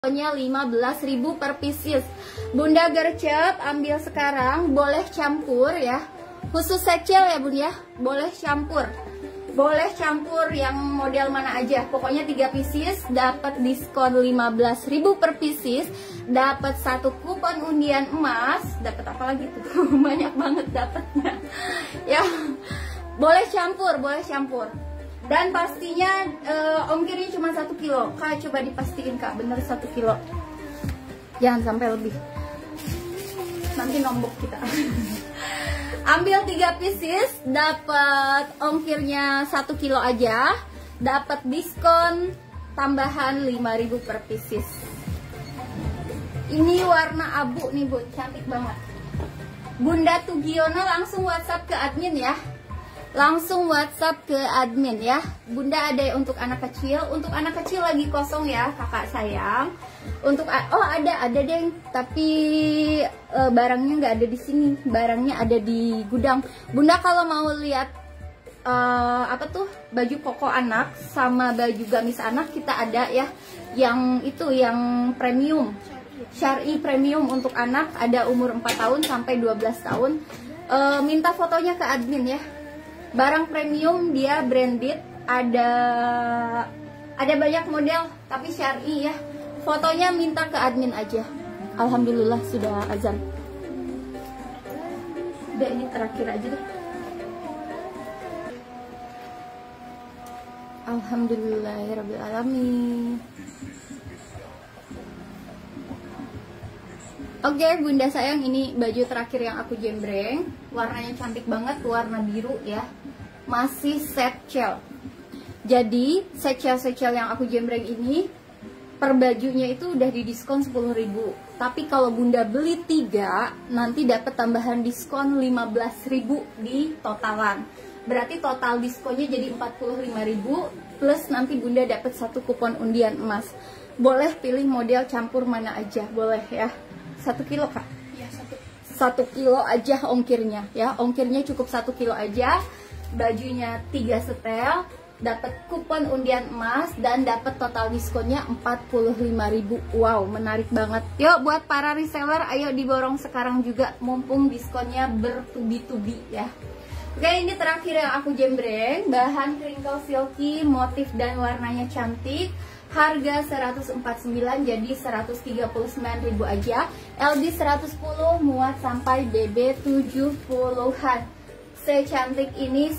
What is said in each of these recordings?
Nya 15.000 per pieces. Bunda gercep ambil sekarang, boleh campur ya. Khusus secel ya Bun ya, boleh campur. Boleh campur yang model mana aja. Pokoknya 3 pieces dapat diskon 15.000 per pieces, dapat 1 kupon undian emas, dapat apa lagi tuh? Banyak banget dapatnya. Ya. Boleh campur, boleh campur. Dan pastinya ongkirnya cuma 1 kilo. Kak coba dipastiin Kak, bener 1 kilo. Jangan sampai lebih. Nanti nombok kita. Ambil 3 pieces, dapat ongkirnya 1 kilo aja, dapat diskon tambahan 5.000 per pieces. Ini warna abu nih Bu, cantik banget. Bunda Tugiono langsung WhatsApp ke admin ya. Langsung WhatsApp ke admin ya. Bunda ada untuk anak kecil. Untuk anak kecil lagi kosong ya kakak sayang. Untuk ada deh, tapi barangnya nggak ada di sini. Barangnya ada di gudang. Bunda kalau mau lihat baju koko anak sama baju gamis anak kita ada ya. Yang itu yang premium. Syar'i premium untuk anak, ada umur 4 tahun sampai 12 tahun. Minta fotonya ke admin ya. Barang premium, dia branded, ada banyak model tapi syar'i ya. Fotonya minta ke admin aja. Alhamdulillah sudah azan. Udah ini terakhir aja deh. Alhamdulillahirrabbilalamin. Oke Bunda sayang, ini baju terakhir yang aku jembreng. Warnanya cantik banget, warna biru ya. Masih set shell. Jadi set shell yang aku jembreng ini per bajunya itu udah didiskon 10.000. Tapi kalau Bunda beli 3 nanti dapat tambahan diskon 15.000 di totalan. Berarti total diskonnya jadi 45.000 plus nanti Bunda dapat 1 kupon undian emas. Boleh pilih model campur mana aja, boleh ya. 1 kilo Kak? Ya, 1 kilo aja ongkirnya ya. Ongkirnya cukup 1 kilo aja. Bajunya 3 setel, dapat kupon undian emas dan dapat total diskonnya 45.000. Wow, menarik banget. Yuk buat para reseller, ayo diborong sekarang juga mumpung diskonnya bertubi-tubi ya. Oke, ini terakhir yang aku jembreng, bahan crinkle silky, motif dan warnanya cantik. Harga 149 jadi 139.000 aja. LD 110 muat sampai BB 70-an. Secantik ini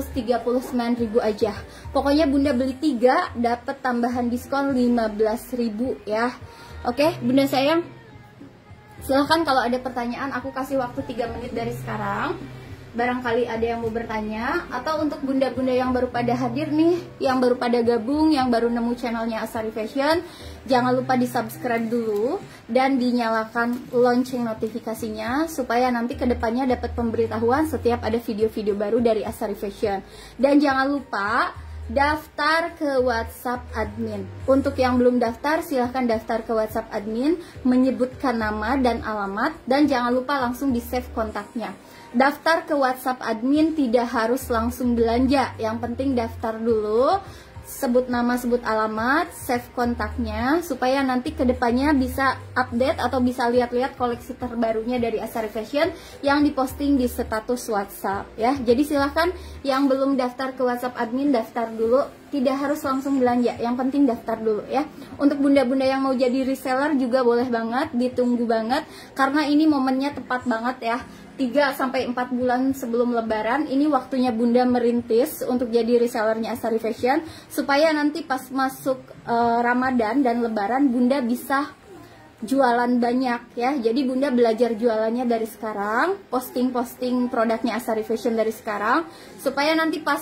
139.000 aja. Pokoknya Bunda beli 3 dapat tambahan diskon 15.000 ya. Oke, Bunda sayang. Silahkan kalau ada pertanyaan, aku kasih waktu 3 menit dari sekarang. Barangkali ada yang mau bertanya. Atau untuk bunda-bunda yang baru pada hadir nih, yang baru pada gabung, yang baru nemu channelnya Asari Fashion, jangan lupa di subscribe dulu dan dinyalakan lonceng notifikasinya supaya nanti kedepannya dapat pemberitahuan setiap ada video-video baru dari Asari Fashion. Dan jangan lupa daftar ke WhatsApp admin. Untuk yang belum daftar, silahkan daftar ke WhatsApp admin, menyebutkan nama dan alamat, dan jangan lupa langsung di save kontaknya. Daftar ke WhatsApp admin tidak harus langsung belanja, yang penting daftar dulu, sebut nama, sebut alamat, save kontaknya, supaya nanti kedepannya bisa update atau bisa lihat-lihat koleksi terbarunya dari Asari Fashion yang diposting di status WhatsApp ya. Jadi silahkan yang belum daftar ke WhatsApp admin, daftar dulu, tidak harus langsung belanja, yang penting daftar dulu ya. Untuk bunda-bunda yang mau jadi reseller juga boleh banget, ditunggu banget, karena ini momennya tepat banget ya. 3-4 bulan sebelum lebaran, ini waktunya Bunda merintis untuk jadi resellernya Asari Fashion, supaya nanti pas masuk Ramadan dan lebaran Bunda bisa jualan banyak ya. Jadi Bunda belajar jualannya dari sekarang, posting-posting produknya Asari Fashion dari sekarang, supaya nanti pas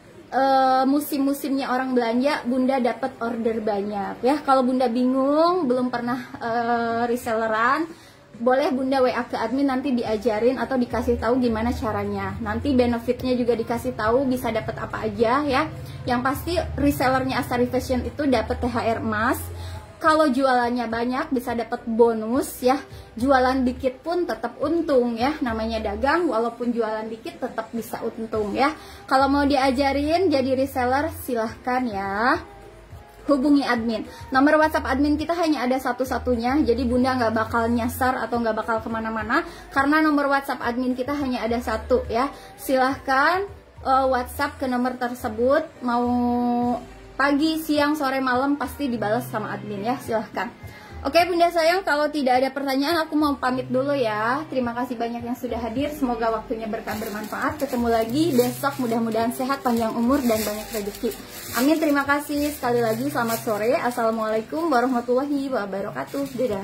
musim-musimnya orang belanja Bunda dapat order banyak ya. Kalau Bunda bingung, belum pernah reselleran, boleh Bunda WA ke admin, nanti diajarin atau dikasih tahu gimana caranya. Nanti benefitnya juga dikasih tahu, bisa dapat apa aja ya. Yang pasti resellernya Asari Fashion itu dapat THR emas. Kalau jualannya banyak bisa dapat bonus ya. Jualan dikit pun tetap untung ya. Namanya dagang, walaupun jualan dikit tetap bisa untung ya. Kalau mau diajarin jadi reseller silahkan ya. hubungi admin. Nomor WhatsApp admin kita hanya ada satu-satunya, jadi bunda nggak bakal nyasar atau nggak bakal kemana-mana karena nomor WhatsApp admin kita hanya ada satu ya. Silahkan WhatsApp ke nomor tersebut, mau pagi, siang, sore, malam pasti dibalas sama admin ya, silahkan. Oke bunda sayang, kalau tidak ada pertanyaan aku mau pamit dulu ya. Terima kasih banyak yang sudah hadir, semoga waktunya berkah bermanfaat. Ketemu lagi besok, mudah-mudahan sehat, panjang umur, dan banyak rezeki. Amin, terima kasih. Sekali lagi selamat sore. Assalamualaikum warahmatullahi wabarakatuh. Dadah.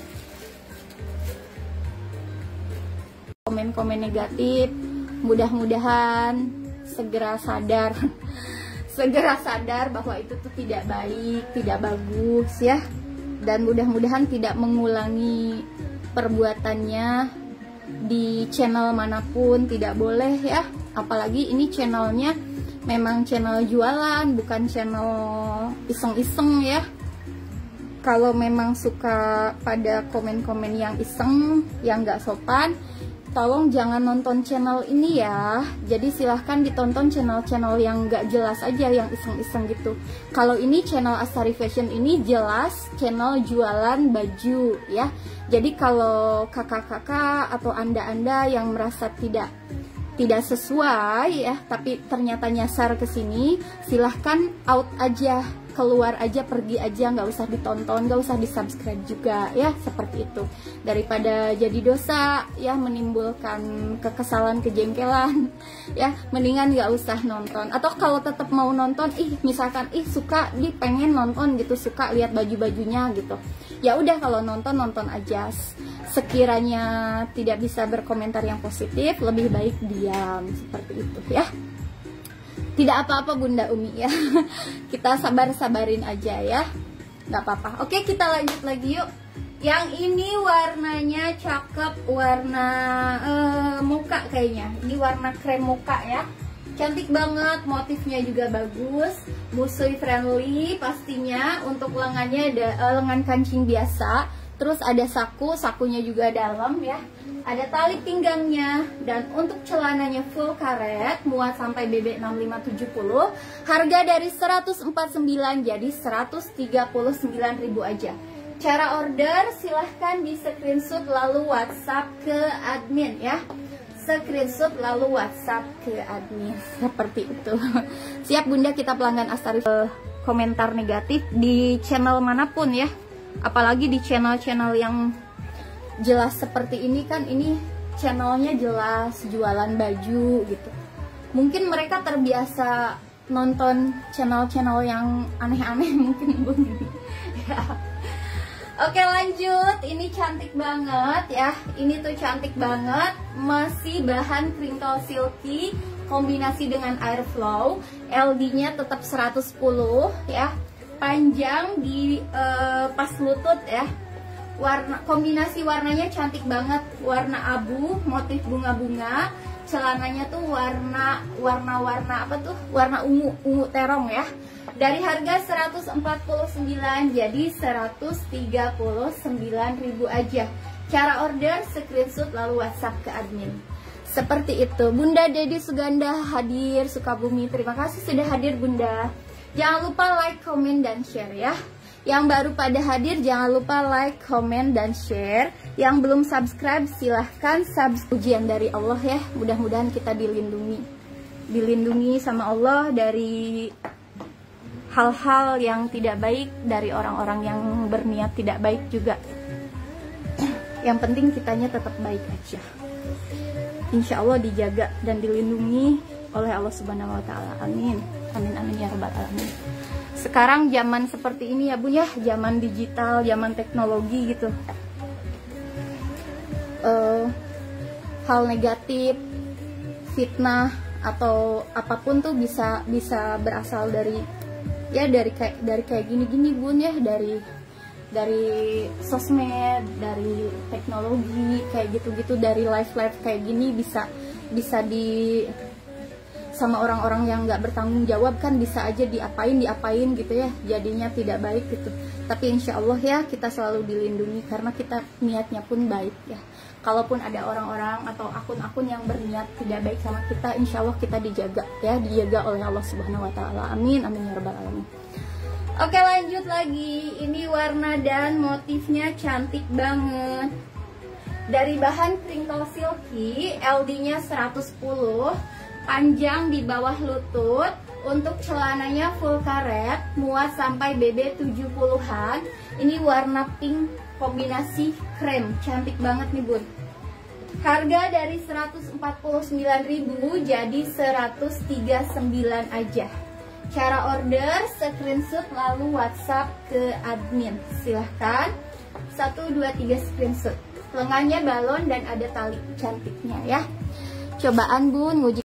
Komen-komen negatif, mudah-mudahan segera sadar segera sadar bahwa itu tuh tidak baik, tidak bagus ya. Dan mudah-mudahan tidak mengulangi perbuatannya di channel manapun, tidak boleh ya. Apalagi ini channelnya memang channel jualan, bukan channel iseng-iseng ya. Kalau memang suka pada komen-komen yang iseng, yang gak sopan, tolong jangan nonton channel ini ya. Jadi silahkan ditonton channel-channel yang gak jelas aja, yang iseng-iseng gitu. Kalau ini channel Astari Fashion ini jelas channel jualan baju ya. Jadi kalau kakak-kakak atau anda-anda yang merasa tidak sesuai ya, tapi ternyata nyasar ke sini, silahkan out aja, keluar aja, pergi aja, nggak usah ditonton, nggak usah di subscribe juga ya, seperti itu. Daripada jadi dosa ya, menimbulkan kekesalan, kejengkelan ya, mendingan nggak usah nonton. Atau kalau tetap mau nonton, misalkan suka, pengen nonton gitu, suka lihat baju-bajunya gitu, ya udah, kalau nonton aja. Sekiranya tidak bisa berkomentar yang positif, lebih baik diam, seperti itu ya. Tidak apa-apa Bunda Umi ya. Kita sabar-sabarin aja ya, nggak apa-apa. Oke, kita lanjut lagi yuk. Yang ini warnanya cakep, warna muka kayaknya. Ini warna krem muka ya. Cantik banget, motifnya juga bagus, musui friendly pastinya. Untuk lengannya ada lengan kancing biasa. Terus ada sakunya juga dalam ya. Ada tali pinggangnya, dan untuk celananya full karet, muat sampai BB 6570. Harga dari 149 jadi 139.000 aja. Cara order silahkan di screenshot lalu WhatsApp ke admin ya. Screenshot lalu WhatsApp ke admin, seperti itu. Siap Bunda, kita pelanggan Astari. Komentar negatif di channel manapun ya, apalagi di channel-channel yang jelas seperti ini kan, ini channelnya jelas jualan baju gitu. Mungkin mereka terbiasa nonton channel-channel yang aneh-aneh mungkin Bun. Ya. Oke lanjut, ini cantik banget ya. Ini tuh cantik banget, masih bahan crinkle silky kombinasi dengan airflow. LD-nya tetap 110 ya. Panjang di pas lutut ya. Kombinasi warnanya cantik banget, warna abu, motif bunga-bunga. Celananya tuh warna apa tuh? Warna ungu terong ya. Dari harga 149 jadi 139.000 aja. Cara order screenshot lalu WhatsApp ke admin. Seperti itu. Bunda Dedi Suganda hadir Sukabumi. Terima kasih sudah hadir Bunda. Jangan lupa like, comment, dan share ya. Yang baru pada hadir jangan lupa like, comment, dan share. Yang belum subscribe silahkan subscribe. Ujian dari Allah ya. Mudah-mudahan kita dilindungi sama Allah dari hal-hal yang tidak baik, dari orang-orang yang berniat tidak baik juga. Yang penting kitanya tetap baik aja. Insya Allah dijaga dan dilindungi oleh Allah Subhanahu wa Ta'ala. Amin. Amin amin ya rabbal alamin. Sekarang zaman seperti ini ya Bun ya, zaman digital, zaman teknologi gitu. Hal negatif, fitnah atau apapun tuh bisa berasal dari kayak gini Bun ya, dari sosmed, dari teknologi kayak gitu-gitu, dari live kayak gini bisa sama orang-orang yang nggak bertanggung jawab kan, bisa aja diapain gitu ya, jadinya tidak baik gitu. Tapi insya Allah ya kita selalu dilindungi karena kita niatnya pun baik ya. Kalaupun ada orang-orang atau akun-akun yang berniat tidak baik sama kita, insya Allah kita dijaga ya, dijaga oleh Allah Subhanahu wa Ta'ala. Amin amin ya rabbal alamin. Oke, lanjut lagi. Ini warna dan motifnya cantik banget. Dari bahan crinkle silky, LD-nya 110, panjang di bawah lutut. Untuk celananya full karet, muat sampai BB 70-an. Ini warna pink kombinasi krem, cantik banget nih bun. Harga dari 149.000 jadi 139 aja. Cara order, screenshot lalu WhatsApp ke admin. Silahkan 1, 2, 3 screenshot. Lengannya balon dan ada tali cantiknya ya. Cobaan bun, nguji